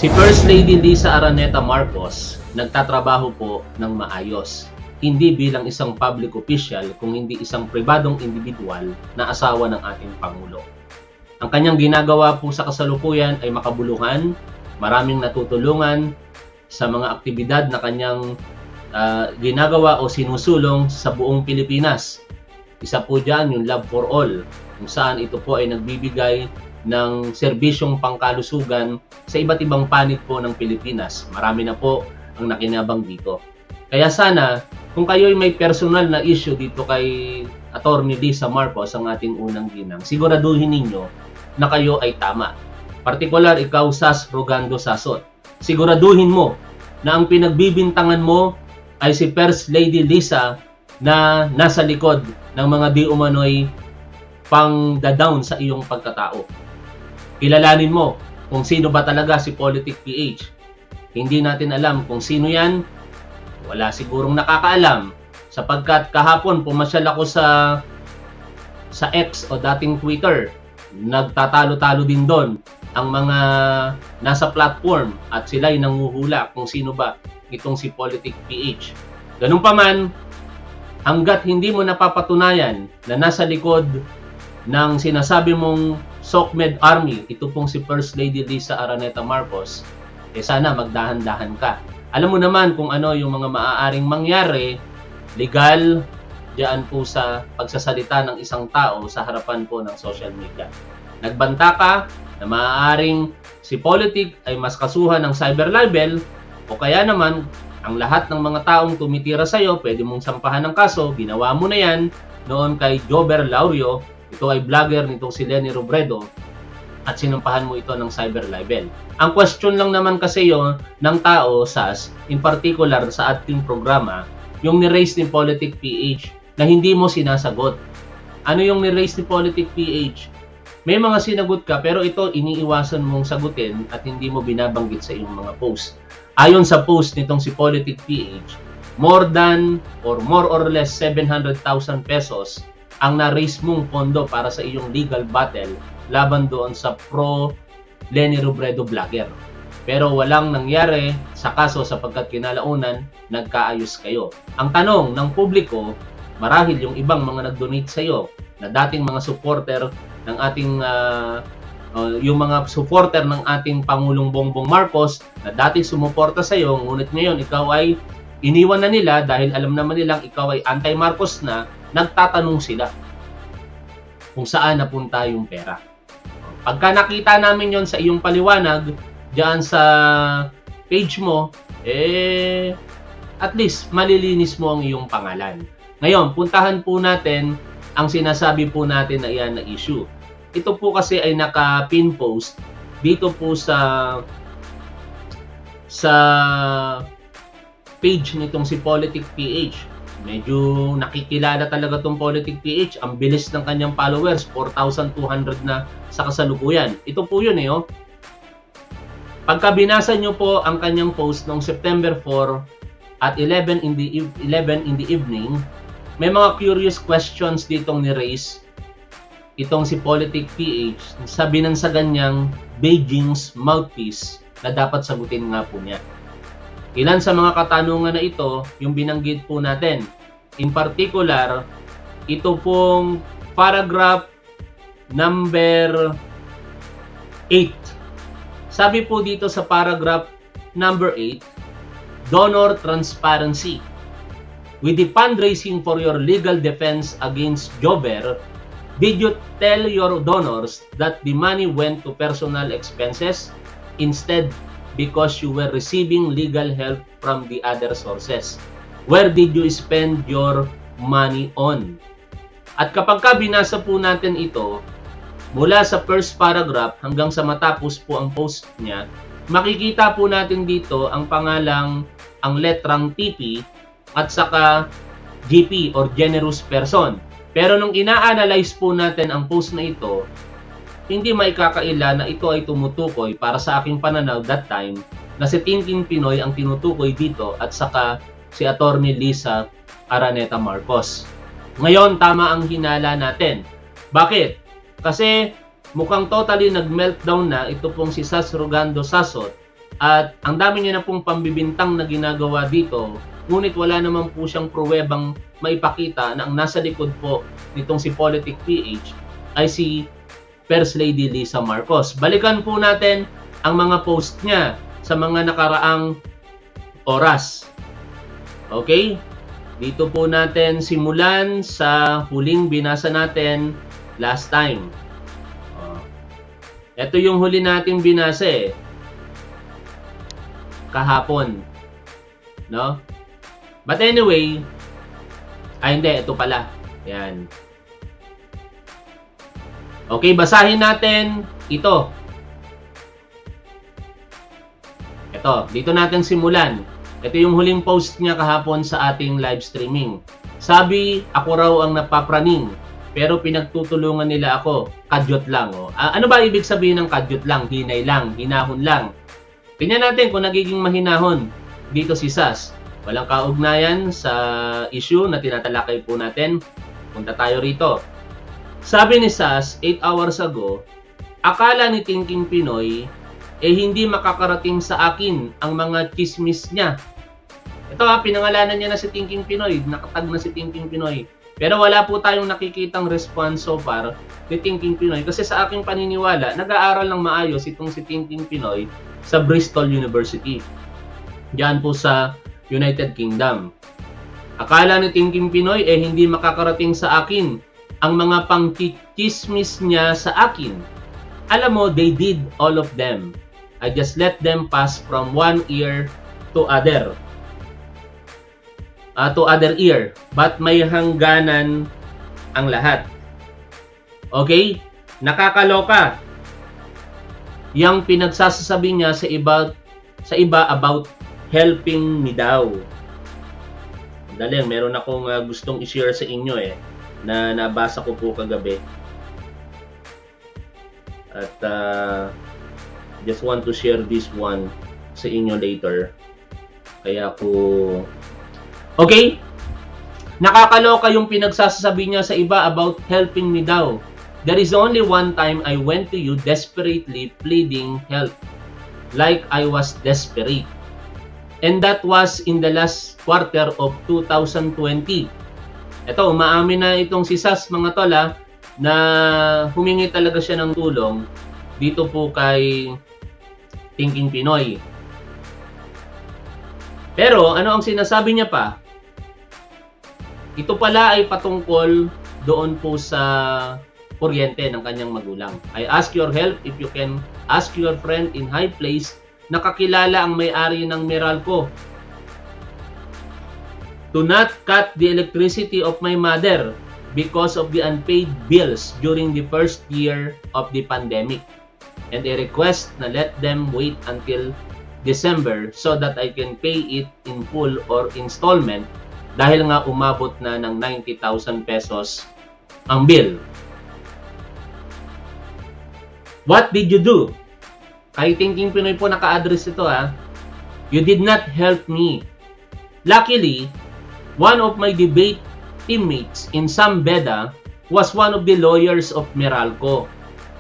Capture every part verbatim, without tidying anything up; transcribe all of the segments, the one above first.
Si First Lady Liza Araneta Marcos nagtatrabaho po ng maayos. Hindi bilang isang public official, kung hindi isang pribadong individual na asawa ng ating Pangulo. Ang kanyang ginagawa po sa kasalukuyan ay makabuluhan, maraming natutulungan sa mga aktibidad na kanyang uh, ginagawa o sinusulong sa buong Pilipinas. Isa po dyan yung Love for All, kung saan ito po ay nagbibigay ng serbisyong pangkalusugan sa iba't ibang panig po ng Pilipinas. Marami na po ang nakinabang dito. Kaya sana, kung kayo'y may personal na issue dito kay Attorney Liza Marcos, ang ating unang ginang, siguraduhin ninyo na kayo ay tama. Partikular, ikaw, Sas Rogando Sasot. Siguraduhin mo na ang pinagbibintangan mo ay si First Lady Liza na nasa likod ng mga di umano'y pang-down sa iyong pagkatao. Kilalanin mo kung sino ba talaga si Politic P H. Hindi natin alam kung sino yan. Wala sigurong nakakaalam sapagkat kahapon pumasyal ako sa sa X o dating Twitter. Nagtatalo-talo din doon ang mga nasa platform at sila'y nanguhula kung sino ba itong si Politic P H. Ganun pa man, hanggat hindi mo napapatunayan na nasa likod ng sinasabi mong SOCMED Army, ito pong si First Lady Liza Araneta Marcos, eh sana magdahan-dahan ka. Alam mo naman kung ano yung mga maaaring mangyari, legal, diyan po sa pagsasalita ng isang tao sa harapan po ng social media. Nagbanta ka na maaaring si Politic ay mas kasuhan ng cyber libel o kaya naman ang lahat ng mga taong tumitira sa iyo, pwede mong sampahan ng kaso. Ginawa mo na yan noon kay Jober Laurio, ito ay vlogger nitong si Leni Robredo, at sinampahan mo ito ng cyber libel. Ang question lang naman kasi yon ng tao, Sas, in particular sa ating programa, yung ni-raise ni Politic P H na hindi mo sinasagot. Ano yung ni-raise ni Politic P H? May mga sinagot ka pero ito iniiwasan mong sagutin at hindi mo binabanggit sa iyong mga post. Ayon sa post nitong si Politic P H, more than or more or less seven hundred thousand pesos ang na-raise mong pondo para sa iyong legal battle laban doon sa pro Leni Robredo vlogger. Pero walang nangyari sa kaso sapagkat kinalaunan nagkaayos kayo. Ang tanong ng publiko, marahil yung ibang mga nag-donate sa iyo na dating mga supporter ng ating uh, uh, yung mga supporter ng ating Pangulong Bongbong Marcos na dating sumuporta sa iyo, ngunit ngayon ikaw ay iniwan na nila dahil alam naman nilang ikaw ay anti-Marcos na, nagtatanong sila kung saan napunta yung pera. Pagka nakita namin yon sa iyong paliwanag diyan sa page mo, eh at least malilinis mo ang iyong pangalan. Ngayon, puntahan po natin ang sinasabi po natin na iyan na issue. Ito po kasi ay naka-pin post dito po sa sa page nitong si Politic P H. Medyo nakikilala talaga tong Politic P H. Ang bilis ng kanyang followers, four thousand two hundred na sa kasalukuyan. Ito po yun eh, oh. Pagka binasa nyo po ang kanyang post noong September four at eleven in the eleven in the evening, may mga curious questions ditong ni-raise itong si Politic P H sa binansagan niyang Beijing's mouthpiece na dapat sagutin nga po niya. Ilan sa mga katanungan na ito yung binanggit po natin. In particular, ito pong paragraph number eight. Sabi po dito sa paragraph number eight, donor transparency. With the fundraising for your legal defense against Jober, did you tell your donors that the money went to personal expenses instead because you were receiving legal help from the other sources? Where did you spend your money on? At kapag ka binasa po natin ito, mula sa first paragraph hanggang sa matapos po ang post niya, makikita po natin dito ang pangalang, ang letrang T P at saka G P or generous person. Pero nung ina-analyze po natin ang post na ito, hindi maikakaila na ito ay tumutukoy para sa aking pananaw that time na si Tintin Pinoy ang tinutukoy dito at saka si Attorney Liza Araneta Marcos. Ngayon, tama ang hinala natin. Bakit? Kasi mukhang totally nag-meltdown na ito pong si Sas Rogando Sasot At ang dami niya na pong pambibintang na ginagawa dito, ngunit wala naman po siyang pruwebang maipakita na ang nasa likod po nitong si Politic P H ay si First Lady Lisa Marcos. Balikan po natin ang mga post niya sa mga nakaraang oras. Okay? Dito po natin simulan sa huling binasa natin last time. Ito yung huli nating binasa eh. Kahapon. No? But anyway, ay hindi, ito pala. Yan. Okay, basahin natin ito. Ito, dito natin simulan. Ito yung huling post niya kahapon sa ating live streaming. Sabi, ako raw ang napapraning, pero pinagtutulungan nila ako. Kadyot lang. Oh. Uh, ano ba ibig sabihin ng kadyot lang? Hinay lang, hinahon lang. Tingnan natin kung nagiging mahinahon dito si Sas. Walang kaugnayan sa issue na tinatalakay po natin. Punta tayo rito. Sabi ni Sas, eight hours ago, akala ni Thinking Pinoy, eh hindi makakarating sa akin ang mga chismis niya. Ito ha, pinangalanan niya na si Thinking Pinoy, nakatag na si Thinking Pinoy. Pero wala po tayong nakikitang response so far ni Thinking Pinoy. Kasi sa aking paniniwala, nag-aaral ng maayos itong si Thinking Pinoy sa Bristol University. Diyan po sa United Kingdom. Akala ni Thinking Pinoy eh hindi makakarating sa akin ang mga pangkikismis niya sa akin. Alam mo, they did all of them. I just let them pass from one ear to other. Uh, to other ear. But may hangganan ang lahat. Okay? Nakakaloka. Yang pinagsasasabi niya sa iba sa iba about helping me daw. Dali, meron akong uh, gustong i-share sa inyo eh na nabasa ko po kagabi. At uh, just want to share this one sa inyo later. Kaya ako okay? Nakakaloka yung pinagsasabi niya sa iba about helping me daw. There is only one time I went to you desperately pleading help. Like I was desperate. And that was in the last quarter of two thousand twenty. Ito, umaamin na itong si Sas mga tola na humingi talaga siya ng tulong dito po kay Thinking Pinoy. Pero ano ang sinasabi niya pa? Ito pala ay patungkol doon po sa kuryente ng kanyang magulang. I ask your help if you can ask your friend in high place na kakilala ang may-ari ng Meralco to not cut the electricity of my mother because of the unpaid bills during the first year of the pandemic. And a request na let them wait until December so that I can pay it in full or installment dahil nga umabot na ng ninety thousand pesos ang bill. What did you do? Kay Thinking Pinoy po naka-address ito ha. You did not help me. Luckily, one of my debate teammates in Sambeda was one of the lawyers of Meralco.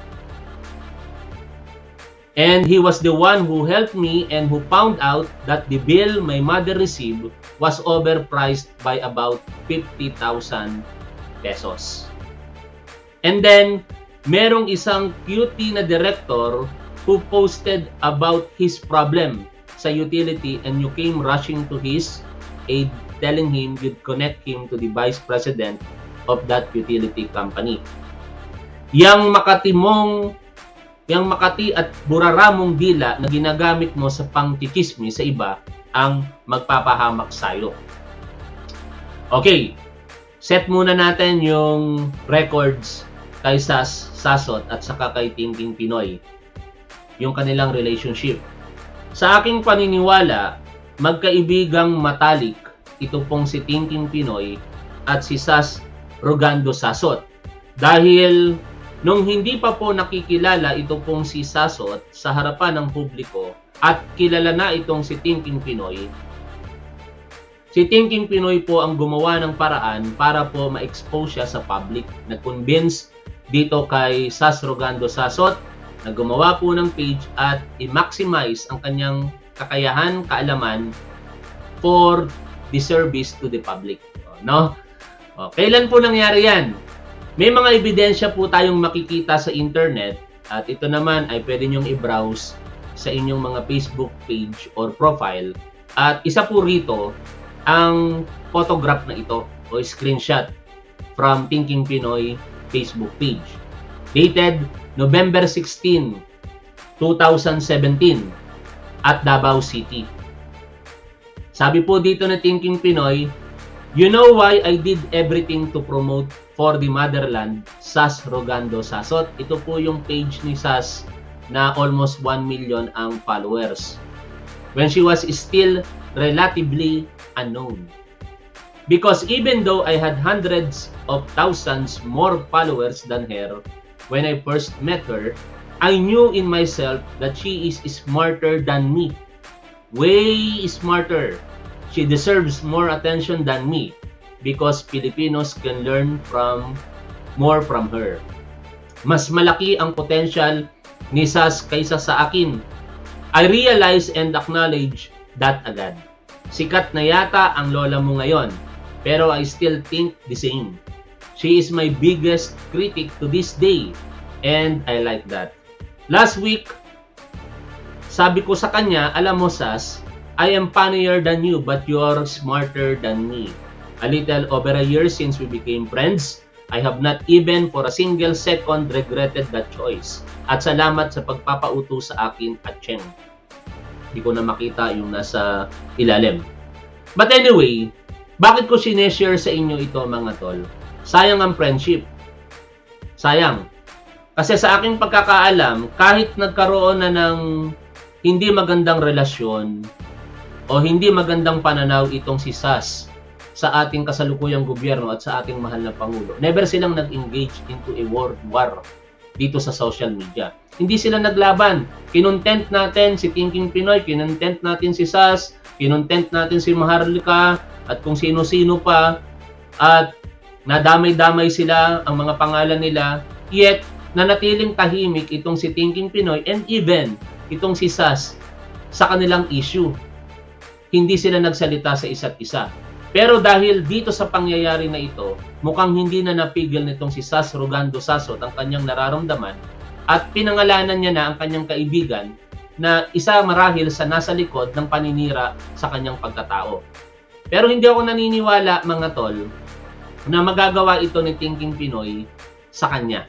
And he was the one who helped me and who found out that the bill my mother received was overpriced by about fifty thousand pesos. And then, merong isang Q T na director who posted about his problem sa utility and you came rushing to his aid telling him you'd connect him to the vice president of that utility company. Yang makatimong yang makati at buraramong dila na ginagamit mo sa pangkikismi sa iba ang magpapahamak sa'yo. Okay, set muna natin yung records kay Sas, Sasot at saka kay Thinking Pinoy. Yung kanilang relationship. Sa aking paniniwala, magkaibigang matalik ito pong si Thinking Pinoy at si Sas Rogando Sasot. Dahil nung hindi pa po nakikilala ito pong si Sasot sa harapan ng publiko at kilala na itong si Thinking Pinoy, si Thinking Pinoy po ang gumawa ng paraan para po ma-expose siya sa public. Nag-convince dito kay Sas Rogando Sasot na gumawa po ng page at i-maximize ang kanyang kakayahan, kaalaman for the service to the public. No? O, kailan po nangyari yan? May mga ebidensya po tayong makikita sa internet at ito naman ay pwede nyong i-browse sa inyong mga Facebook page or profile. At isa po rito ang photograph na ito o screenshot from Thinking Pinoy Facebook page. Dated November sixteenth, two thousand seventeen at Davao City. Sabi po dito na Thinking Pinoy, "You know why I did everything to promote for the motherland, Sas Rogando Sasot." Ito po yung page ni Sas na almost one million ang followers. When she was still relatively unknown. Because even though I had hundreds of thousands more followers than her, when I first met her, I knew in myself that she is smarter than me. Way smarter. She deserves more attention than me because Filipinos can learn from more from her. Mas malaki ang potential ni Sas kaysa sa akin. I realize and acknowledge that agad. Sikat na yata ang lola mo ngayon, pero I still think the same. She is my biggest critic to this day, and I like that. Last week, sabi ko sa kanya, alam mo Sas, I am funnier than you but you're smarter than me. A little over a year since we became friends, I have not even for a single second regretted that choice. At salamat sa pagpapauto sa akin at Cheng. Hindi ko na makita yung nasa ilalim. But anyway, bakit ko sineshare sa inyo ito mga tol? Sayang ang friendship. Sayang. Kasi sa aking pagkakaalam, kahit nagkaroon na ng hindi magandang relasyon o hindi magandang pananaw itong si Sas sa ating kasalukuyang gobyerno at sa ating mahal na Pangulo, never silang nag-engage into a world war dito sa social media. Hindi sila naglaban. Kinontent natin si Thinking Pinoy, kinontent natin si Sas, kinontent natin si Maharlika, at kung sino-sino pa, at nadamay-damay sila ang mga pangalan nila, yet nanatiling tahimik itong si Thinking Pinoy and even itong si Sas sa kanilang issue. Hindi sila nagsalita sa isa't isa. Pero dahil dito sa pangyayari na ito, mukhang hindi na napigil nitong si Sas Rogando Sasot ang kanyang nararamdaman at pinangalanan niya na ang kanyang kaibigan na isa marahil sa nasa likod ng paninira sa kanyang pagkatao. Pero hindi ako naniniwala mga tol na magagawa ito ni Thinking Pinoy sa kanya.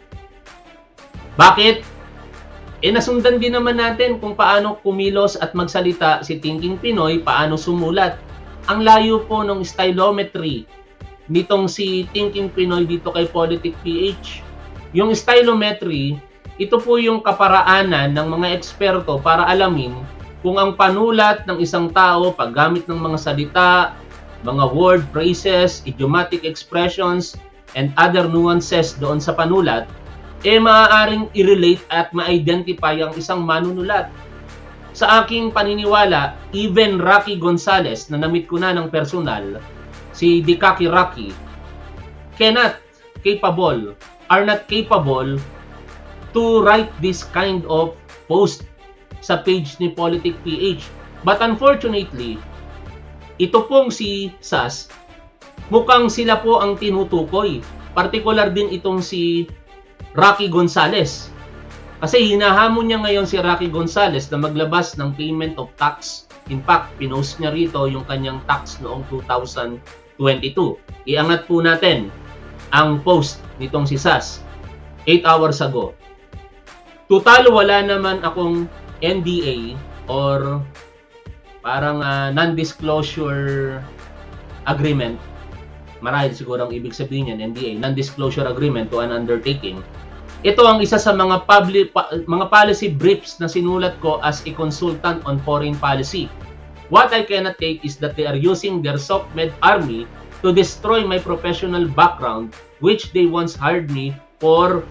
Bakit? Eh nasundan din naman natin kung paano kumilos at magsalita si Thinking Pinoy, paano sumulat. Ang layo po ng stylometry nitong si Thinking Pinoy dito kay Politic P H. Yung stylometry, ito po yung kaparaanan ng mga eksperto para alamin kung ang panulat ng isang tao, paggamit ng mga salita, mga word phrases, idiomatic expressions, and other nuances doon sa panulat, eh maaaring i-relate at ma-identify ang isang manunulat. Sa aking paniniwala, even Rocky Gonzales, na namit ko na ng personal, si Dikaki Rocky, cannot capable, are not capable to write this kind of post sa page ni Politic P H. But unfortunately, ito pong si Sas, mukhang sila po ang tinutukoy. Particular din itong si Rocky Gonzales. Kasi hinahamon niya ngayon si Rocky Gonzales na maglabas ng payment of tax. In fact, pinost niya rito yung kanyang tax noong two thousand twenty-two. Iangat po natin ang post nitong si Sas eight hours ago. Total, wala naman akong N D A or parang uh, non-disclosure agreement. Marahil siguro ang ibig sabihin niyan, N D A, non-disclosure agreement to an undertaking. Ito ang isa sa mga public pa, mga policy briefs na sinulat ko as a consultant on foreign policy. What I cannot take is that they are using their soft-made army to destroy my professional background, which they once hired me for.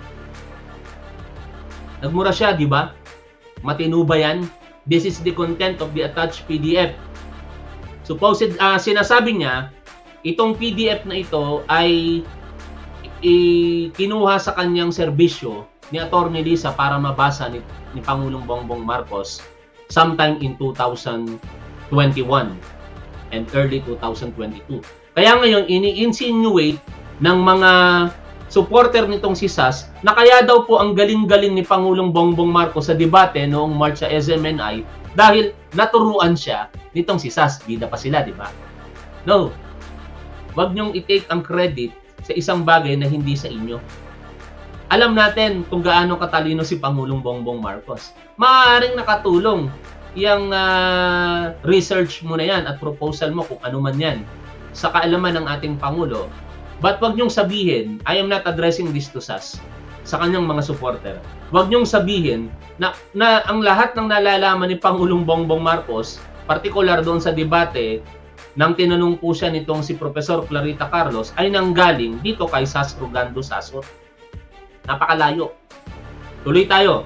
Nagmura siya, di ba? Matino ba yan? This is the content of the attached P D F. Supposed, uh, sinasabi niya, itong P D F na ito ay i- kinuha sa kanyang serbisyo ni Attorney Lisa para mabasa ni, ni Pangulong Bongbong Marcos sometime in two thousand twenty-one and early two thousand twenty-two. Kaya ngayon, ini-insinuate ng mga supporter nitong si Sas na kaya daw po ang galing-galing ni Pangulong Bongbong Marcos sa debate noong March sa S M N I dahil naturuan siya nitong si Sas. Bida pa sila, di ba? No. Wag niyong i-take ang credit sa isang bagay na hindi sa inyo. Alam natin kung gaano katalino si Pangulong Bongbong Marcos. Maaaring nakatulong yung uh, research mo na yan at proposal mo kung ano man yan sa kaalaman ng ating Pangulo. But wag niyong sabihin, I am not addressing this to Sas, sa kanyang mga supporter. Wag niyong sabihin na, na ang lahat ng nalalaman ni Pangulong Bongbong Marcos, particular doon sa debate, nang tinanong po siya nitong si Professor Clarita Carlos, ay nanggaling dito kay Sas Rogando Sasot. Napakalayo. Tuloy tayo.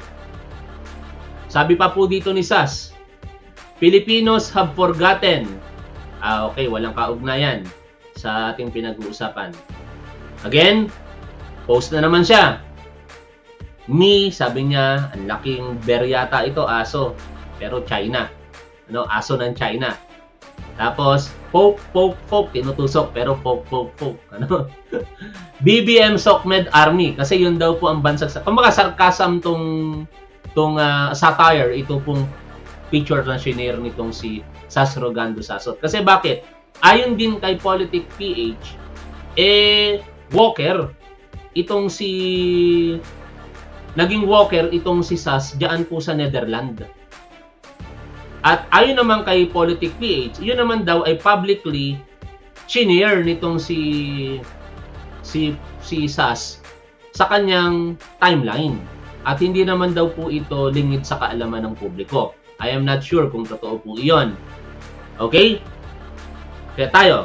Sabi pa po dito ni Sas, Filipinos have forgotten. Ah, okay, walang kaugnayan sa ating pinag-uusapan. Again, post na naman siya. Me, sabi niya, ang laking bear yata ito, aso. Pero China. Ano, aso ng China. Tapos, poke, poke, poke, tinutusok, pero poke, poke, poke. Ano? B B M Sokmed Army. Kasi yun daw po ang bansag sa... Kumbaga, sarcasm tong, tong uh, satire, ito pong picture na shinare nitong si Sas Rogando Sasot. Kasi bakit? Ayon din kay Politic P H, eh, Walker, itong si... Naging Walker, itong si Sas, diyan po sa Netherlands. At ayon naman kay Politic P H, yun naman daw ay publicly shinare nitong si si si Sas sa kanyang timeline. At hindi naman daw po ito lingid sa kaalaman ng publiko. I am not sure kung totoo po iyon. Okay? Kaya tayo.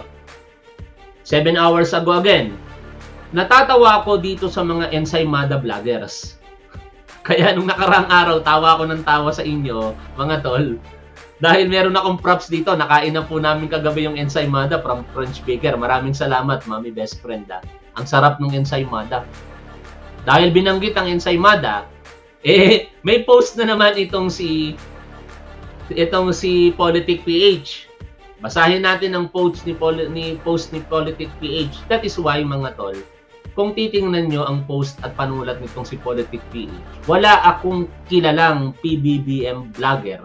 Seven hours ago again. Natatawa ako dito sa mga Ensaymada vloggers. Kaya nung nakarang araw, tawa ako ng tawa sa inyo, mga tol. Dahil meron akong props dito, nakain na po namin kagabi yung ensaymada from French Baker. Maraming salamat, Mami Best Friend. Ha? Ang sarap ng ensaymada. Dahil binanggit ang ensaymada, eh, may post na naman itong si itong si Politic P H. Basahin natin ang post ni, Poli, ni post ni Politic P H. That is why, mga tol, kung titingnan nyo ang post at panulat nitong si Politic P H, wala akong kilalang P B B M vlogger,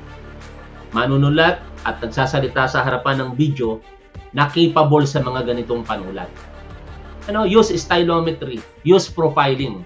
manunulat at nagsasalita sa harapan ng video na capable sa mga ganitong panulat. Ano, use stylometry, use profiling.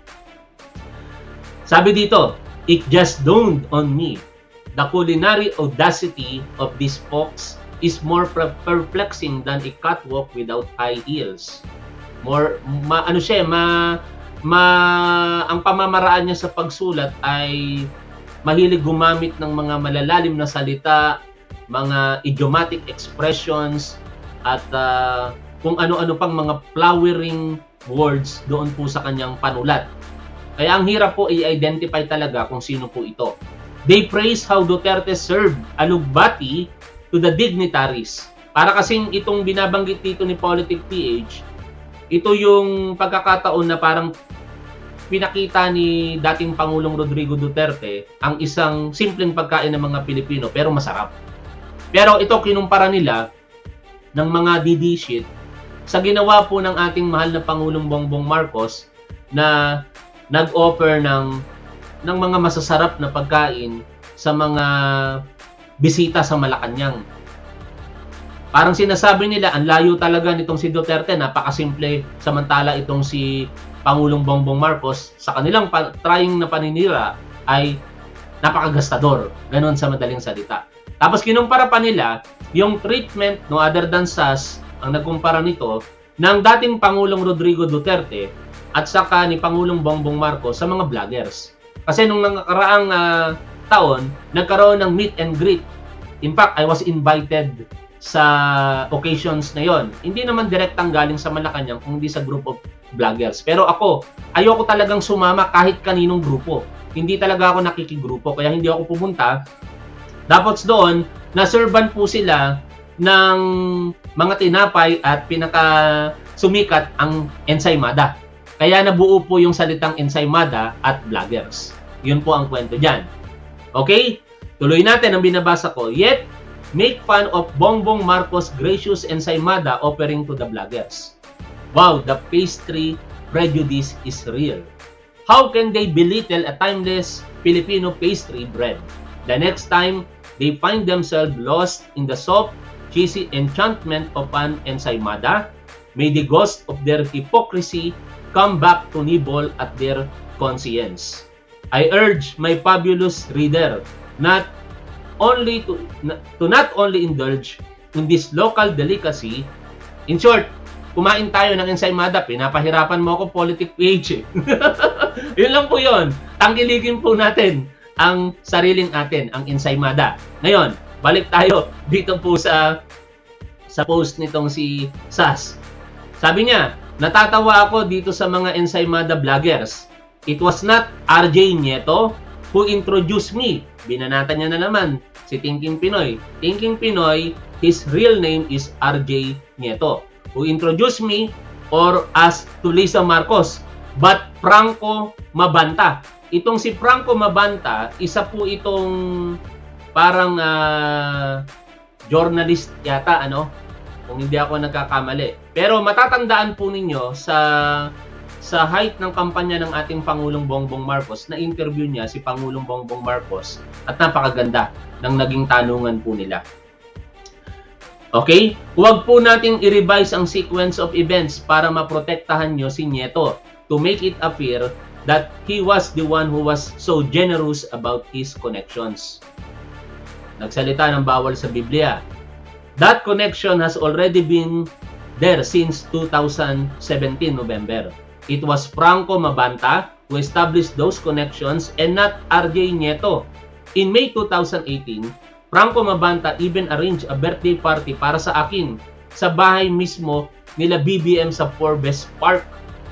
Sabi dito, it just dawned on me, the culinary audacity of these folks is more perplexing than a catwalk without high heels. More, ma, ano siya, ma, ma, ang pamamaraan niya sa pagsulat ay mahilig gumamit ng mga malalalim na salita, mga idiomatic expressions, at uh, kung ano-ano pang mga flowering words doon po sa kanyang panulat. Kaya ang hirap po i-identify talaga kung sino po ito. They praise how Duterte served alugbati to the dignitaries. Para kasing itong binabanggit dito ni Politic P H, ito yung pagkakataon na parang pinakita ni dating Pangulong Rodrigo Duterte ang isang simpleng pagkain ng mga Pilipino pero masarap. Pero ito kinumpara nila ng mga D D shit sa ginawa po ng ating mahal na Pangulong Bongbong Marcos na nag-offer ng ng mga masasarap na pagkain sa mga bisita sa Malacanang. Parang sinasabi nila, ang layo talaga nitong si Duterte, napakasimple, samantala itong si Pangulong Bongbong Marcos, sa kanilang trying na paninira, ay napakagastador. Ganon sa madaling salita. Tapos kinumpara pa nila, yung treatment, no other than Sas, ang nagkumpara nito, ng dating Pangulong Rodrigo Duterte, at saka ni Pangulong Bongbong Marcos sa mga vloggers. Kasi nung nakaraang uh, taon, nagkaroon ng meet and greet. In fact, I was invited sa occasions na yon. Hindi naman direktang galing sa Malacanang, kundi sa group of vloggers. Pero ako, ayoko talagang sumama kahit kaninong grupo. Hindi talaga ako nakikigrupo, kaya hindi ako pumunta. Tapos doon, naserban po sila ng mga tinapay at pinaka sumikat ang ensaymada. Kaya nabuo po yung salitang ensaymada at vloggers. Yun po ang kwento dyan. Okay? Tuloy natin ang binabasa ko. Yet, make fun of Bongbong Marcos' gracious ensaymada offering to the vloggers. Wow, the pastry prejudice is real. How can they belittle a timeless Filipino pastry bread? The next time they find themselves lost in the soft, cheesy enchantment of an ensaymada, may the ghost of their hypocrisy come back to nibble at their conscience. I urge my fabulous reader not only to, to not only indulge in this local delicacy. In short, kumain tayo ng ensaymada, pinapahirapan mo ako politic page. Yun lang po yun. Tangkilikin po natin ang sariling atin, ang ensaymada. Ngayon, balik tayo dito po sa sa post nitong si Sas. Sabi niya, natatawa ako dito sa mga ensaymada vloggers. It was not R J Nieto who introduced me. Binanatan niya na naman si Thinking Pinoy. Thinking Pinoy, his real name is R J Nieto, who introduced me or as to Lisa Marcos. But Franco Mabanta. Itong si Franco Mabanta, isa po itong parang uh, journalist yata, ano? Kung hindi ako nagkakamali. Pero matatandaan po ninyo sa sa height ng kampanya ng ating Pangulong Bongbong Marcos, na interview niya si Pangulong Bongbong Marcos at napakaganda ng naging tanungan po nila. Okay? Huwag po nating i-revise ang sequence of events para maprotektahan nyo si Nieto to make it appear that he was the one who was so generous about his connections. Nagsalita ng bawal sa Biblia. That connection has already been there since two thousand seventeen November. It was Franco Mabanta who established those connections and not R J Nieto. In May two thousand eighteen, Franco Mabanta even arranged a birthday party para sa akin sa bahay mismo nila B B M sa Forbes Park.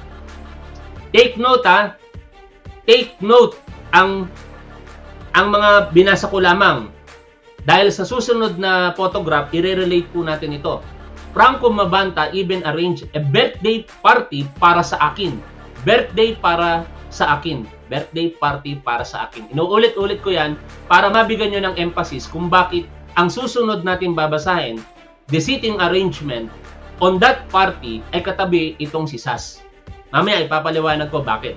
Take note ha, take note ang ang mga binasa ko lamang. Dahil sa susunod na photograph, i-relate po natin ito. Franco Mabanta even arranged a birthday party para sa akin. Birthday para sa akin. Birthday party para sa akin. Inuulit-ulit ko yan para mabigyan nyo ng emphasis kung bakit ang susunod natin babasahin, the seating arrangement on that party ay katabi itong si Sas. Mamaya ipapaliwanag ko bakit.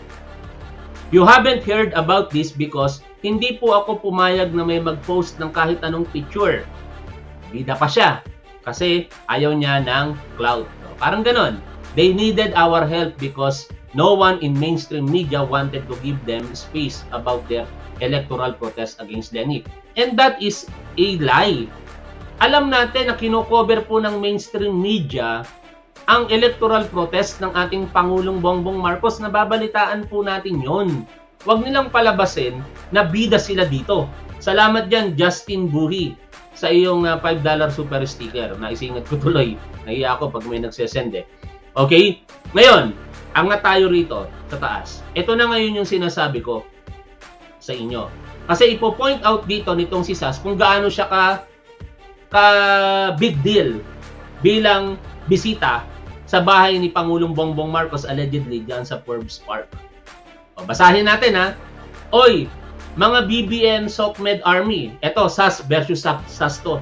You haven't heard about this because hindi po ako pumayag na may mag-post ng kahit anong picture. Bida pa siya. Kasi ayaw niya ng clout. Parang ganon. They needed our help because no one in mainstream media wanted to give them space about their electoral protest against Leni. And that is a lie. Alam natin na kino-cover po ng mainstream media ang electoral protest ng ating Pangulong Bongbong Marcos. Nababalitaan po natin yon. Huwag nilang palabasin na bida sila dito. Salamat dyan, Justin Buhi, sa iyong uh, five dollar super sticker. Naisingit ko tuloy. Nahiya ako pag may nagsesend eh. Okay? Ngayon, angat tayo rito sa taas. Ito na ngayon yung sinasabi ko sa inyo. Kasi ipo-point out dito nitong si Sas kung gaano siya ka, ka big deal bilang bisita sa bahay ni Pangulong Bongbong Marcos allegedly dyan sa Forbes Park. O, basahin natin ha. Oy, mga B B M SOCMED Army. Ito, Sas versus Sas to.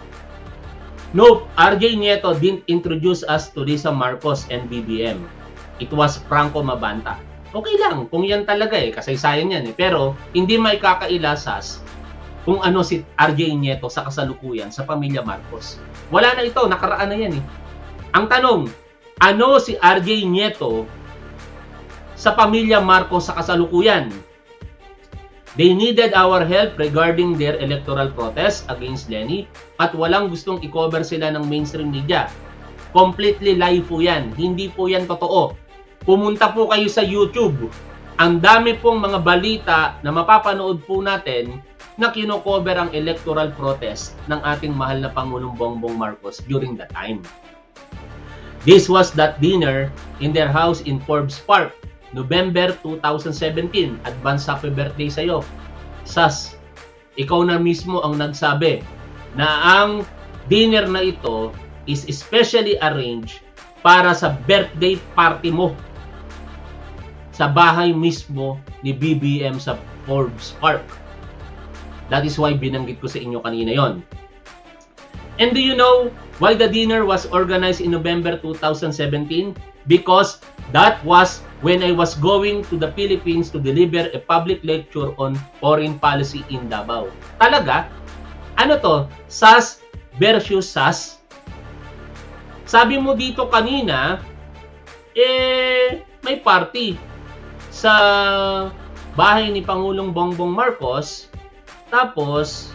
No, R J Nieto didn't introduce us to Lisa Marcos and B B M. It was Franco Mabanta. Okay lang, kung yan talaga eh, kasaysayan yan eh. Pero, hindi may kakaila, Sas, kung ano si R J Nieto sa kasalukuyan sa pamilya Marcos. Wala na ito, nakaraan na yan eh. Ang tanong, ano si R J Nieto sa pamilya Marcos sa kasalukuyan? They needed our help regarding their electoral protest against Leni at walang gustong i-cover sila ng mainstream media. Completely lie po yan. Hindi po yan totoo. Pumunta po kayo sa YouTube. Ang dami pong mga balita na mapapanood po natin na kino-cover ang electoral protest ng ating mahal na Pangulong Bongbong Marcos during that time. This was that dinner in their house in Forbes Park, November two thousand seventeen. Advance happy birthday sa'yo. Sas, ikaw na mismo ang nagsabi na ang dinner na ito is especially arranged para sa birthday party mo. sa bahay mismo ni B B M sa Forbes Park. That is why binanggit ko sa inyo kanina yon. And do you know why the dinner was organized in November two thousand seventeen? Because that was when I was going to the Philippines to deliver a public lecture on foreign policy in Davao. Talaga? Ano to? S A S versus S A S? Sabi mo dito kanina, eh, may party sa bahay ni Pangulong Bongbong Marcos. Tapos,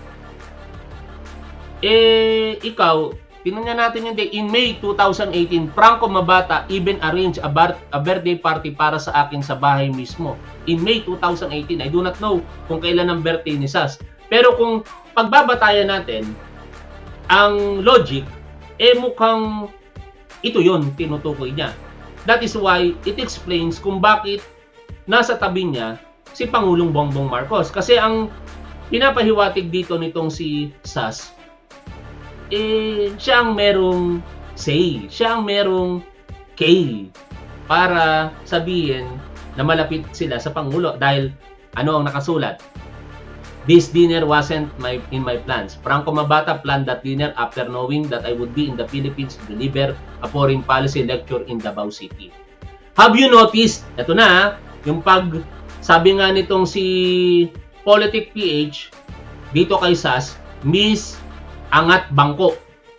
eh, ikaw, tingnan natin yung day. In May two thousand eighteen, Franco Mabata even arranged a, bar, a birthday party para sa akin sa bahay mismo. In May two thousand eighteen, I do not know kung kailan ang birthday ni S A S. Pero kung pagbabatayan natin, ang logic, eh mukhang ito yon tinutukoy niya. That is why it explains kung bakit nasa tabi niya si Pangulong Bongbong Marcos. Kasi ang pinapahiwatig dito nitong si S A S, eh, siya ang merong say, siya ang merong K para sabihin na malapit sila sa Pangulo dahil ano ang nakasulat? This dinner wasn't my, in my plans. Franco Mabata planned that dinner after knowing that I would be in the Philippines to deliver a foreign policy lecture in Davao City. Have you noticed? Ito na, yung pag sabi nga nitong si Politic P H dito kay S A S, Miss Angat Bangko.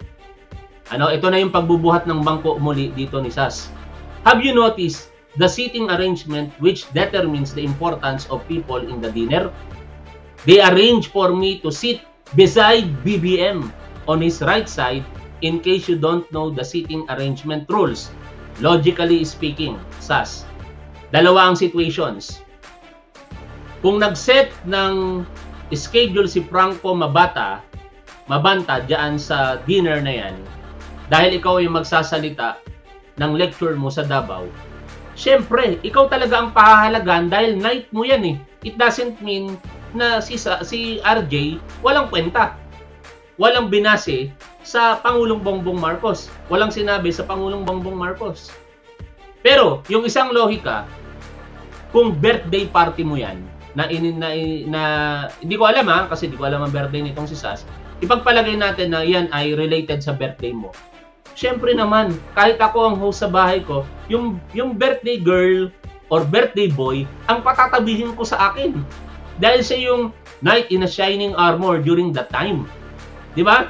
Ano, ito na yung pagbubuhat ng bangko muli dito ni S A S. Have you noticed the seating arrangement which determines the importance of people in the dinner? They arrange for me to sit beside B B M on his right side in case you don't know the seating arrangement rules. Logically speaking, S A S, dalawa ang situations. Kung nag-set ng schedule si Franco Mabata, Mabanta dyan sa dinner na yan, dahil ikaw yung magsasalita ng lecture mo sa Davao, syempre, ikaw talaga ang pahahalagan dahil night mo yan eh. It doesn't mean na si, si R J walang kwenta. Walang binase sa Pangulong Bongbong Marcos. Walang sinabi sa Pangulong Bongbong Marcos. Pero, yung isang lohika, kung birthday party mo yan, na, in, na, na hindi ko alam ha, kasi hindi ko alam ang birthday nitong si S A S, ipagpalagay natin na yan ay related sa birthday mo. Siyempre naman, kahit ako ang host sa bahay ko, yung, yung birthday girl or birthday boy, ang patatabihin ko sa akin. Dahil siya yung knight in a shining armor during that time. Di ba?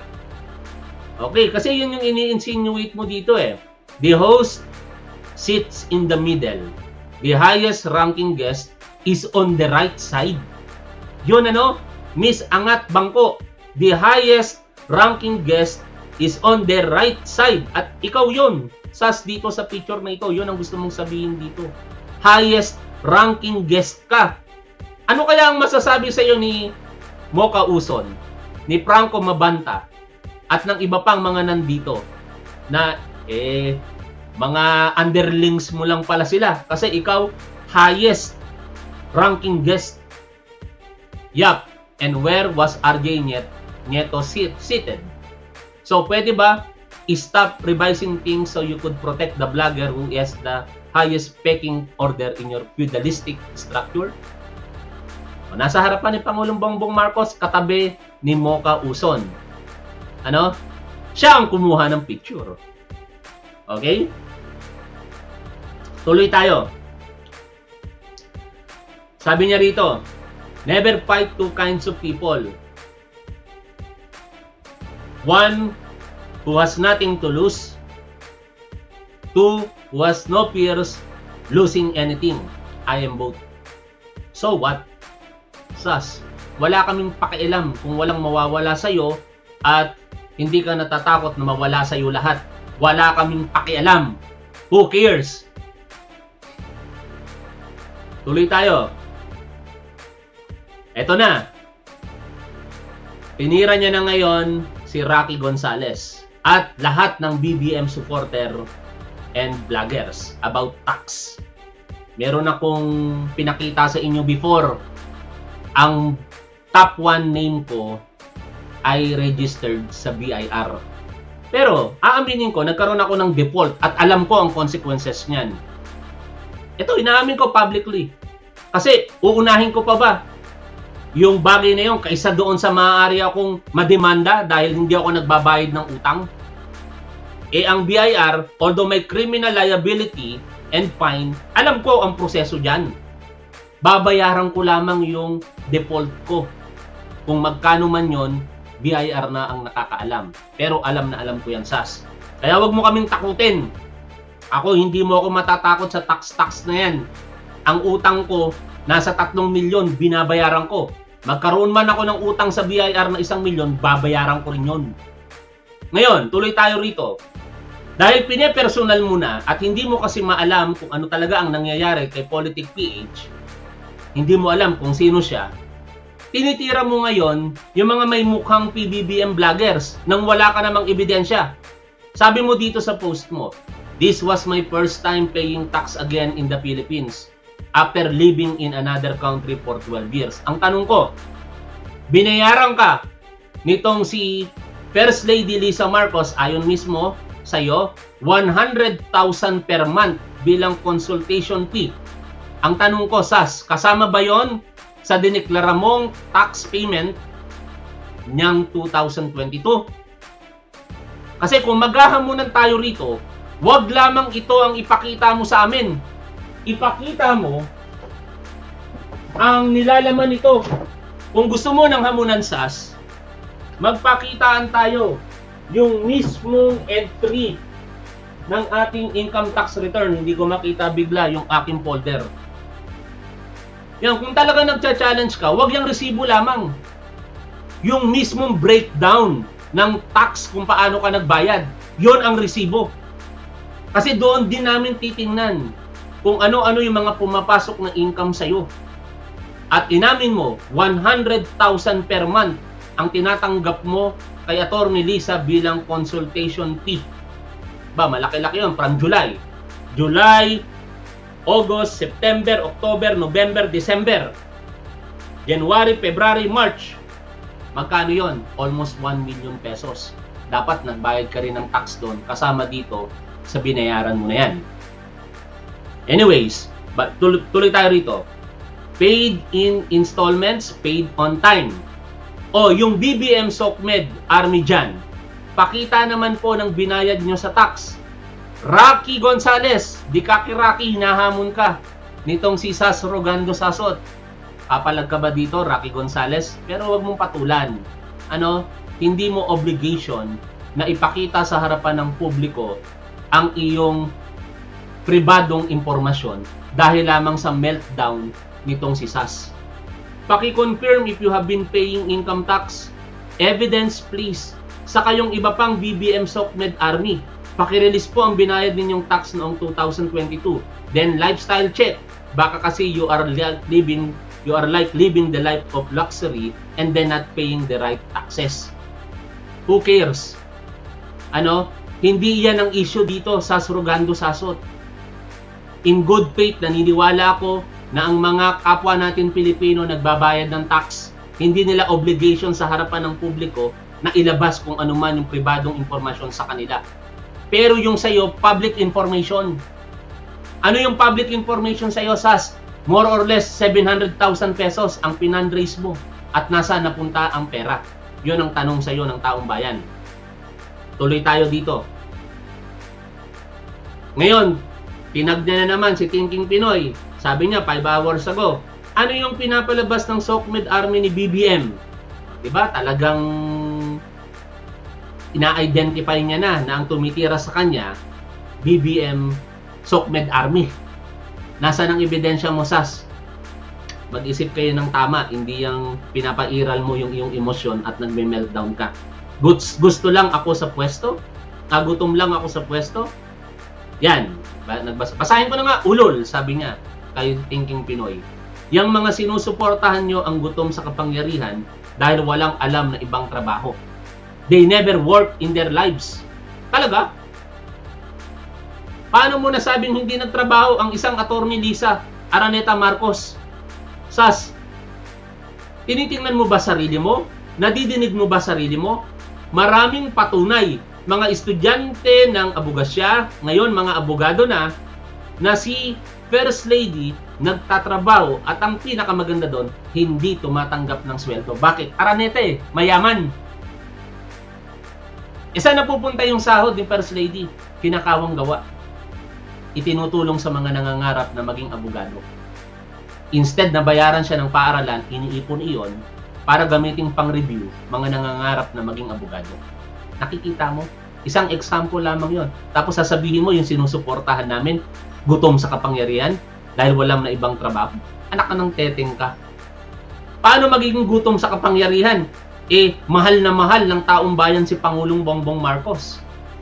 Okay, kasi yun yung ini-insinuate mo dito eh. The host sits in the middle. The highest ranking guest is on the right side. Yun ano, Miss Angat Bangko. The highest ranking guest is on the right side. At ikaw yun. S A S dito sa picture na ito. Yun ang gusto mong sabihin dito. Highest ranking guest ka. Ano kaya ang masasabi sa iyo ni Mocha Uson, ni Franco Mabanta, at ng iba pang mga nandito na eh mga underlings mo lang pala sila kasi ikaw highest ranking guest. Yup. And where was R J Niet, Nieto sit, seated? So pwede ba i-stop revising things so you could protect the blogger who has the highest pecking order in your feudalistic structure? O, nasa harapan ni Pangulong Bongbong Marcos, katabi ni Mocha Uson. Ano? Siya ang kumuha ng picture. Okay? Tuloy tayo. Sabi niya rito, never fight two kinds of people. One who has nothing to lose. Two who has no fears losing anything. I am both. So what? S A S, wala kaming pakialam kung walang mawawala sa'yo at hindi ka natatakot na mawala sa'yo lahat. Wala kaming pakialam. Who cares? Tuloy tayo. Eto na. Tinira niya na ngayon si Rocky Gonzales at lahat ng B B M supporter and vloggers about tax. Meron akong pinakita sa inyo before. Ang top one name ko ay registered sa B I R. Pero, aaminin ko, nagkaroon ako ng default at alam ko ang consequences niyan. Ito, inaamin ko publicly. Kasi, uunahin ko pa ba yung bagay na yun kaysa doon sa maaari akong mademanda dahil hindi ako nagbabayad ng utang? Eh, ang B I R, although may criminal liability and fine, alam ko ang proseso dyan. Babayaran ko lamang yung default ko. Kung magkano man yon, B I R na ang nakakaalam. Pero alam na alam ko yan, S A S. Kaya wag mo kaming takutin. Ako, hindi mo ako matatakot sa tax-tax na yan. Ang utang ko, nasa tatlong milyon, binabayaran ko. Magkaroon man ako ng utang sa B I R na isang milyon, babayaran ko rin yun. Ngayon, tuloy tayo rito. Dahil pine-personal mo na at hindi mo kasi maalam kung ano talaga ang nangyayari kay Politic P H, hindi mo alam kung sino siya, tinitira mo ngayon yung mga may mukhang P B B M vloggers nang wala ka namang ebidensya. Sabi mo dito sa post mo, "This was my first time paying tax again in the Philippines after living in another country for twelve years." Ang tanong ko, binayaran ka nitong si First Lady Lisa Marcos ayon mismo sa'yo, one hundred thousand per month bilang consultation fee. Ang tanong ko, S A S, kasama ba yon sa dineklara mong tax payment niyang two thousand twenty-two? Kasi kung maghahamunan tayo rito, wag lamang ito ang ipakita mo sa amin. Ipakita mo ang nilalaman nito. Kung gusto mo ng hamunan, S A S, magpakitaan tayo yung mismong entry ng ating income tax return. Hindi ko makita bigla yung aking folder. Yan, kung talaga nagcha-challenge ka, wag yung resibo lamang. Yung mismong breakdown ng tax kung paano ka nagbayad, yon ang resibo. Kasi doon din namin titingnan kung ano-ano yung mga pumapasok na income sa'yo. At inamin mo, one hundred thousand per month ang tinatanggap mo kay Attorney Lisa bilang consultation fee. Ba, malaki-laki yun from July. July, August, September, October, November, December, January, February, March. Magkano yon? Almost one million pesos. Dapat nagbayad ka rin ng tax doon kasama dito sa binayaran mo na yan. Anyways, but tuloy, tuloy tayo rito. Paid in installments, paid on time. O, yung B B M SOCMED Army dyan, pakita naman po ng binayad nyo sa tax. Rocky Gonzales, di kaki-Rocky, hinahamon ka nitong si Sas Rogando Sasot. Kapalag ka ba dito, Rocky Gonzales? Pero wag mong patulan. Ano, hindi mo obligation na ipakita sa harapan ng publiko ang iyong pribadong impormasyon dahil lamang sa meltdown nitong si Sas. Paki-confirm if you have been paying income tax. Evidence please. Sa kayong iba pang B B M SOCMED Army, paki-release po ang binayad ninyong tax noong two thousand twenty-two. Then lifestyle check. Baka kasi you are living you are like living the life of luxury and then not paying the right taxes. Who cares? Ano? Hindi yan ang issue dito sa Rogando Sasot. In good faith, naniniwala ako na ang mga kapwa natin Pilipino nagbabayad ng tax, hindi nila obligation sa harapan ng publiko na ilabas kung ano man yung pribadong informasyon sa kanila. Pero yung sa'yo, public information. Ano yung public information sa'yo, Sas? More or less seven hundred thousand pesos ang pinandraise mo at nasa napunta ang pera. Yun ang tanong sa'yo ng taong bayan. Tuloy tayo dito. Ngayon, tinag niya na naman si Thinking Pinoy. Sabi niya five hours ago, ano yung pinapalabas ng SOCMED Army ni B B M? Diba? Talagang ina-identify niya na na ang tumitira sa kanya, B B M SOCMED Army. Nasaan ang ebidensya mo, Sas? Mag-isip kayo ng tama, hindi yung pinapairal mo yung iyong emosyon at nagme-meltdown ka. Gusto, gusto lang ako sa pwesto? Nagutom lang ako sa pwesto? Yan. Nagbasa. Basahin ko na nga, ulol, sabi niya, kayo Thinking Pinoy. Yang mga sinusuportahan nyo ang gutom sa kapangyarihan dahil walang alam na ibang trabaho. They never work in their lives. Talaga? Paano mo nasabing hindi nagtrabaho ang isang Attorney Lisa Araneta Marcos? Sas, tinitingnan mo ba sarili mo? Nadidinig mo ba sarili mo? Maraming patunay. Mga estudyante ng abogasya, ngayon mga abogado na, na si First Lady nagtatrabaho at ang pinakamaganda doon, hindi tumatanggap ng sweldo. Bakit? Araneta eh, mayaman. E saan napupunta yung sahod ni First Lady? Kinakawang gawa. Itinutulong sa mga nangangarap na maging abogado. Instead na bayaran siya ng paaralan, iniipon iyon para gamitin pang-review mga nangangarap na maging abogado. Nakikita mo? Isang example lamang yon. Tapos sasabihin mo yung sinusuportahan namin, gutom sa kapangyarihan dahil walang na ibang trabaho. Anak ka ng teteng ka. Paano magiging gutom sa kapangyarihan? Eh, mahal na mahal ng taong bayan si Pangulong Bongbong Marcos.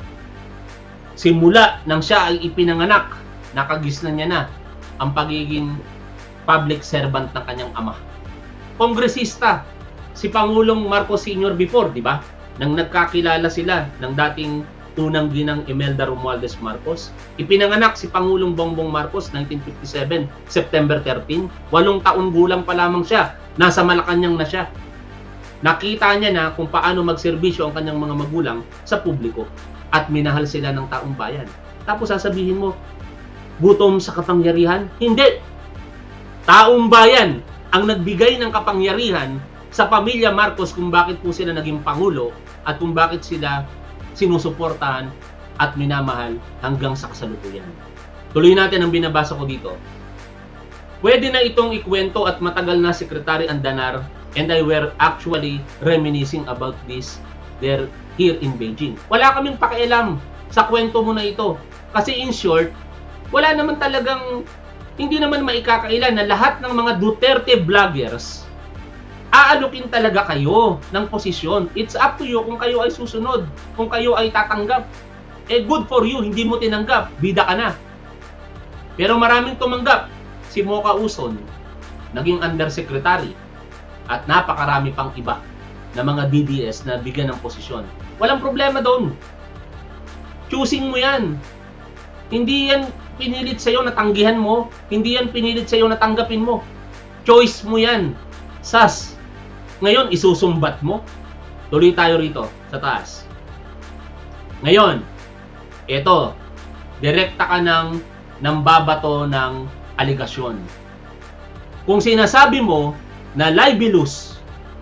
Simula nang siya ay ipinanganak, nakagisnan niya na ang pagiging public servant ng kanyang ama. Kongresista, si Pangulong Marcos Senior before, di ba? Nang nagkakilala sila ng dating unang ginang Imelda Romualdez Marcos, ipinanganak si Pangulong Bongbong Marcos nineteen fifty-seven, September thirteen. Walong taon gulang pa lamang siya, nasa Malacanang na siya. Nakita niya na kung paano magserbisyo ang kanyang mga magulang sa publiko at minahal sila ng taong bayan. Tapos sasabihin mo, gutom sa kapangyarihan? Hindi! Taong bayan ang nagbigay ng kapangyarihan sa pamilya Marcos kung bakit po sila naging pangulo at kung bakit sila sinusuportahan at minamahal hanggang sa kasalukuyan. Tuloy natin ang binabasa ko dito. Pwede na itong ikwento at matagal na Secretary Andanar and I were actually reminiscing about this there here in Beijing. Wala kaming pakialam sa kwento mo na ito. Kasi in short, wala naman talagang, hindi naman maikakailan na lahat ng mga Duterte vloggers aalukin talaga kayo ng posisyon. It's up to you kung kayo ay susunod, kung kayo ay tatanggap. Eh good for you, hindi mo tinanggap, bida ka na. Pero maraming tumanggap. Si Mocha Uson, naging undersecretary, at napakarami pang iba na mga D D S na bigyan ng posisyon. Walang problema doon. Choosing mo yan. Hindi yan pinilit sa'yo na tanggihan mo. Hindi yan pinilit sa'yo na tanggapin mo. Choice mo yan. Sas. Ngayon, isusumbat mo. Tuloy tayo rito sa taas. Ngayon, eto, direkta ka ng nambabato ng aligasyon. Kung sinasabi mo na libelous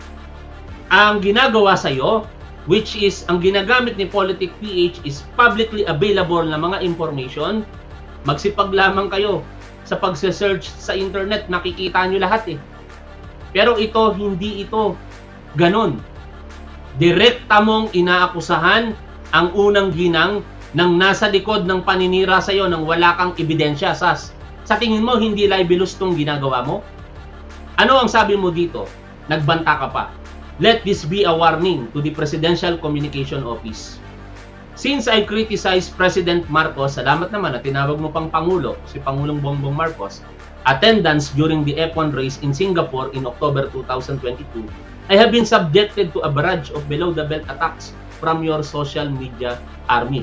ang ginagawa sa'yo, which is ang ginagamit ni Politic P H is publicly available na mga information, magsipag lamang kayo sa pagse-search sa internet, makikita nyo lahat eh. Pero ito, hindi ito ganon. Direkta mong inaakusahan ang unang ginang ng nasa likod ng paninira sa iyo nang wala kang ebidensya. Sas, sa tingin mo, hindi libelous tong ginagawa mo? Ano ang sabi mo dito? Nagbanta ka pa. Let this be a warning to the Presidential Communication Office. Since I criticized President Marcos, salamat naman na tinawag mo pang Pangulo, si Pangulong Bongbong Marcos, attendance during the F one race in Singapore in October two thousand twenty-two, I have been subjected to a barrage of below-the-belt attacks from your social media army.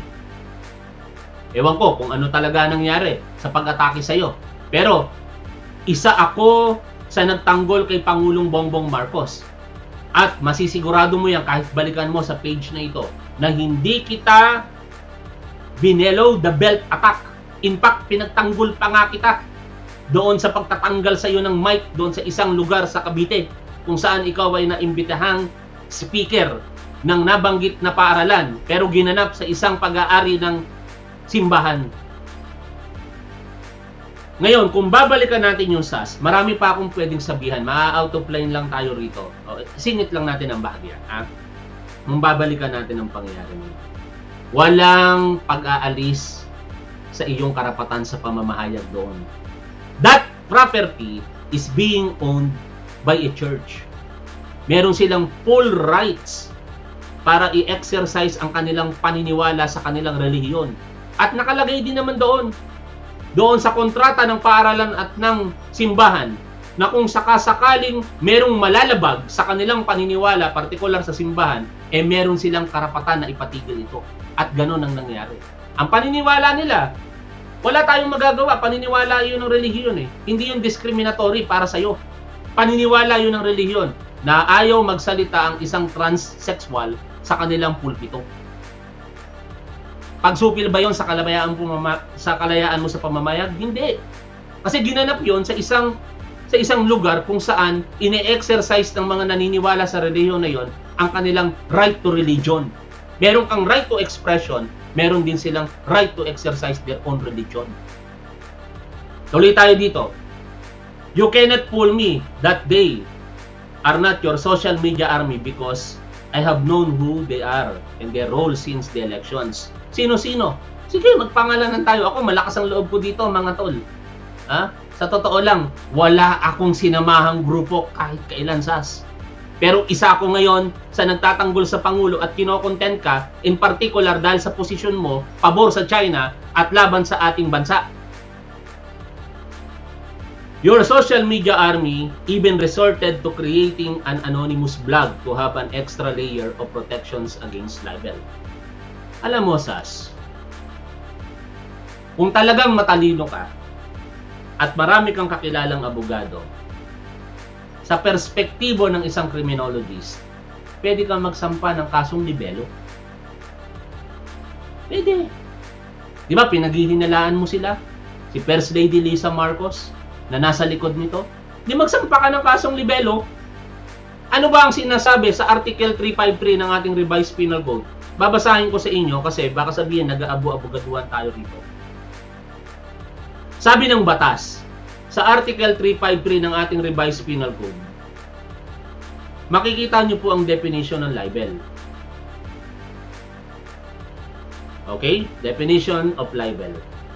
Ewan ko kung ano talaga nangyari sa pag-atake sa iyo. Pero, isa ako sa nagtanggol kay Pangulong Bongbong Marcos. At masisigurado mo yan kahit balikan mo sa page na ito na hindi kita binelow the belt attack. In fact, pinagtanggol pa nga kita doon sa pagtatanggal sa iyo ng mic doon sa isang lugar sa Cavite kung saan ikaw ay naimbitahang speaker ng nabanggit na paaralan pero ginanap sa isang pag-aari ng simbahan. Ngayon, kung babalikan natin yung S A S, marami pa akong pwedeng sabihan. Ma-out of line lang tayo rito. O, singit lang natin ang bahagya. Ha? Kung babalikan natin ang pangyayari nito. Walang pag-aalis sa iyong karapatan sa pamamahayag doon. That property is being owned by a church. Meron silang full rights para i-exercise ang kanilang paniniwala sa kanilang relihiyon. At nakalagay din naman doon, doon sa kontrata ng paaralan at ng simbahan, na kung sakasakaling merong malalabag sa kanilang paniniwala, partikular sa simbahan, eh meron silang karapatan na ipatigil ito. At ganon ang nangyari. Ang paniniwala nila, wala tayong magagawa. Paniniwala yun ng relihiyon eh. Hindi yung discriminatory para sa'yo. Paniniwala yun ng relihiyon na ayaw magsalita ang isang transsexual sa kanilang pulpito. Pagsupil ba yon sa kalayaan, sa kalayaan mo sa pamamayag? Hindi. Kasi ginanap yon sa isang sa isang lugar kung saan ine-exercise ng mga naniniwala sa relihiyon na yon ang kanilang right to religion. Meron kang right to expression, meron din silang right to exercise their own religion. Tuloy tayo dito. You cannot fool me that they are not your social media army because I have known who they are and their role since the elections. Sino-sino? Sige, magpangalanan tayo. Ako, malakas ang loob ko dito, mga tol. Ha? Sa totoo lang, wala akong sinamahang grupo kahit kailan, Sas. Pero isa ako ngayon sa nagtatanggol sa Pangulo at kinokontent ka, in particular dahil sa posisyon mo, pabor sa China at laban sa ating bansa. Your social media army even resorted to creating an anonymous blog to have an extra layer of protections against libel. Alam mo, Sas, kung talagang matalino ka at marami kang kakilalang abogado, sa perspektibo ng isang criminologist, pwede kang magsampa ng kasong libelo. Pwede. Di ba, pinaghihinalaan mo sila? Si First Lady Lisa Marcos, na nasa likod nito. Di magsampa ka ng kasong libelo. Ano ba ang sinasabi sa Article three fifty-three ng ating Revised Penal Code? Babasahin ko sa inyo kasi baka sabihin nag-aabu-abugaduhan tayo rito. Sabi ng batas, sa Article three fifty-three ng ating Revised Penal Code, makikita nyo po ang definition ng libel. Okay? Definition of libel.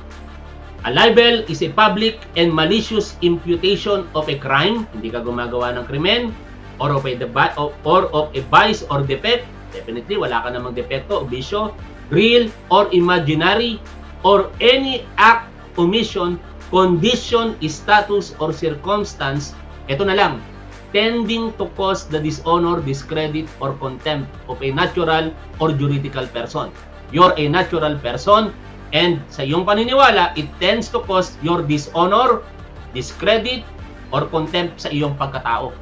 A libel is a public and malicious imputation of a crime, hindi ka gumagawa ng krimen, or of a, or of a vice or defect, definitely wala ka namang depekto o bisyo, real or imaginary, or any act, omission, condition, status, or circumstance, ito na lang, tending to cause the dishonor, discredit, or contempt of a natural or juridical person. You're a natural person, and sa iyong paniniwala, it tends to cause your dishonor, discredit, or contempt sa iyong pagkatao.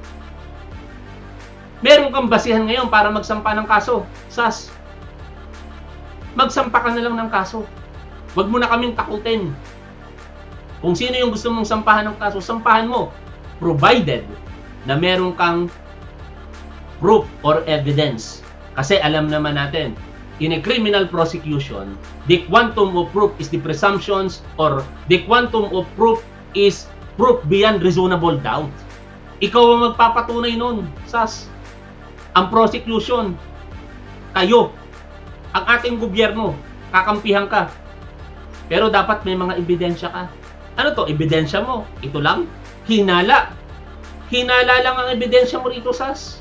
Meron kang basihan ngayon para magsampa ng kaso, Sas. Magsampa ka na lang ng kaso. Huwag mo na kaming takutin. Kung sino yung gusto mong sampahan ng kaso, sampahan mo. Provided na meron kang proof or evidence. Kasi alam naman natin, in a criminal prosecution, the quantum of proof is the presumptions or the quantum of proof is proof beyond reasonable doubt. Ikaw ang magpapatunay nun, Sas. Ang prosecution, kayo, ang ating gobyerno, kakampihan ka. Pero dapat may mga ebidensya ka. Ano to? Ebidensya mo? Ito lang? Hinala. Hinala lang ang ebidensya mo rito, Sas.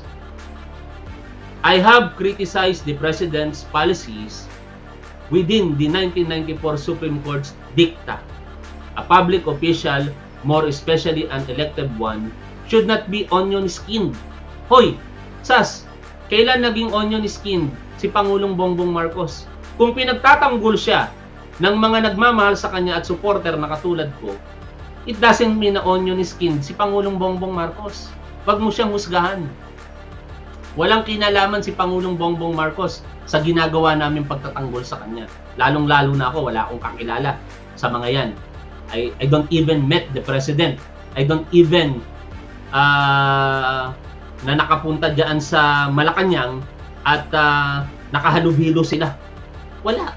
I have criticized the President's policies within the nineteen ninety-four Supreme Court's dicta. A public official, more especially an elected one, should not be onion-skinned. Hoy, Sas, kailan naging onion-skinned si Pangulong Bongbong Marcos? Kung pinagtatanggol siya ng mga nagmamahal sa kanya at supporter na katulad ko, it doesn't mean na onion-skinned si Pangulong Bongbong Marcos. Wag mo siyang husgahan. Walang kinalaman si Pangulong Bongbong Marcos sa ginagawa namin pagtatanggol sa kanya. Lalong-lalo na ako, wala akong kakilala sa mga yan. I, I don't even met the President. I don't even uh, na nakapunta dyan sa Malacanang at uh, nakahalubilo sila. Wala.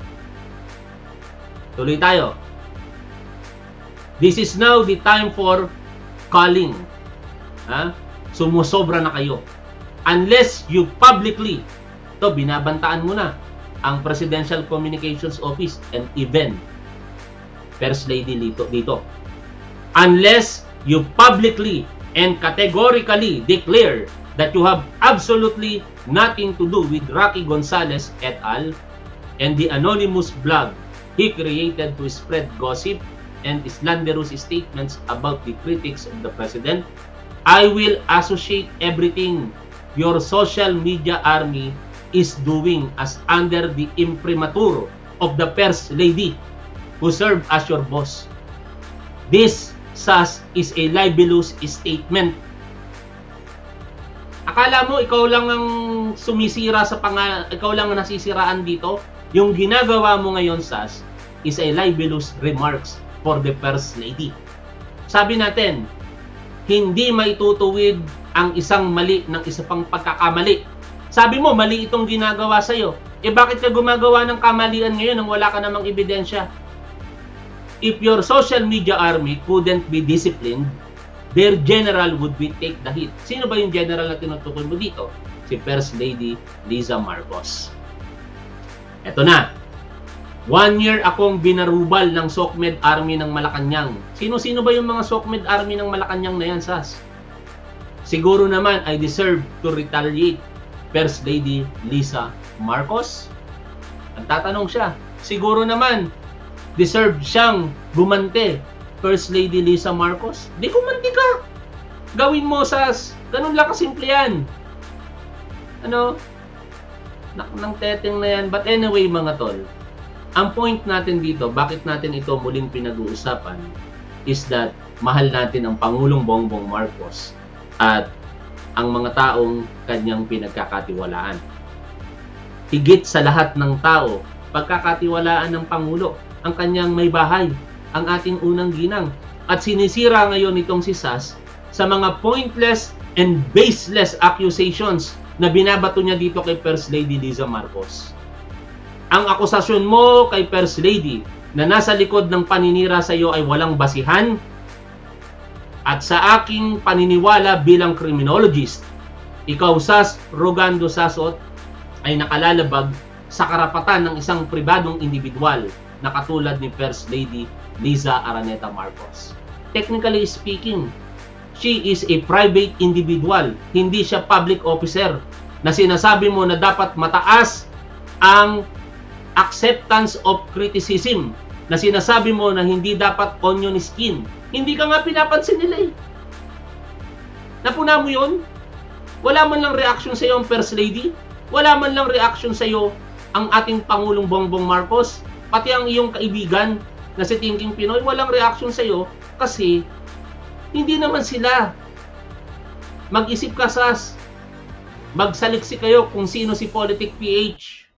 Tuloy tayo. This is now the time for calling. Ha? Sumusobra na kayo. Unless you publicly, to binabantaan mo na ang Presidential Communications Office and even First Lady dito, dito. Unless you publicly and categorically declare that you have absolutely nothing to do with Rocky Gonzalez et al. And the anonymous blog he created to spread gossip and slanderous statements about the critics of the President, I will associate everything your social media army is doing as under the imprimatur of the First Lady who served as your boss. This, Sas, is a libelous statement. Akala mo ikaw lang ang sumisira sa pangalan, ikaw lang ang nasisiraan dito? Yung ginagawa mo ngayon, Sas, is a libelous remarks for the First Lady. sabi natin, hindi maitutuwid ang isang mali ng isa pang pagkakamali. Sabi mo, mali itong ginagawa sa'yo. Eh bakit ka gumagawa ng kamalian ngayon nang wala ka namang ebidensya? If your social media army couldn't be disciplined, their general would be take the hit. Sino ba yung general na tinutukoy mo dito? Si First Lady Liza Marcos. Eto na. One year akong binarubal ng SOCMED Army ng Malacanang. Sino-sino ba yung mga SOCMED Army ng Malacanang na yan, Sas? Siguro naman I deserve to retaliate. First Lady Liza Marcos? Ang tatanong siya, siguro naman deserve siyang bumante. First Lady Liza Marcos? Di kumanti ka. Gawin mo, Sas. Ganun lang kasimple yan. Ano? Nak ng teteng na yan. But anyway, mga tol, ang point natin dito, bakit natin ito muling pinag-uusapan, is that mahal natin ang Pangulong Bongbong Marcos at ang mga taong kanyang pinagkakatiwalaan. Higit sa lahat ng tao, pagkakatiwalaan ng Pangulo ang kanyang may bahay, ang ating unang ginang. At sinisira ngayon itong si Sas sa mga pointless and baseless accusations na binabato niya dito kay First Lady Liza Marcos. Ang akusasyon mo kay First Lady na nasa likod ng paninira sa iyo ay walang basihan, at sa aking paniniwala bilang criminologist, ikaw, Sas Rogando Sasot, ay nakalalabag sa karapatan ng isang pribadong individual na katulad ni First Lady Liza Araneta Marcos. Technically speaking, she is a private individual, hindi siya public officer na sinasabi mo na dapat mataas ang acceptance of criticism, na sinasabi mo na hindi dapat onion skin. Hindi ka nga pinapansin nila eh. Napuna mo yun? Wala man lang reaction sa iyo ang First Lady? Wala man lang reaction sa iyo ang ating Pangulong Bongbong Marcos? Pati ang iyong kaibigan na si Thinking Pinoy, walang reaction sa iyo kasi hindi naman sila. Mag-isip ka, Sas. Magsaliksik kayo kung sino si Politic P H.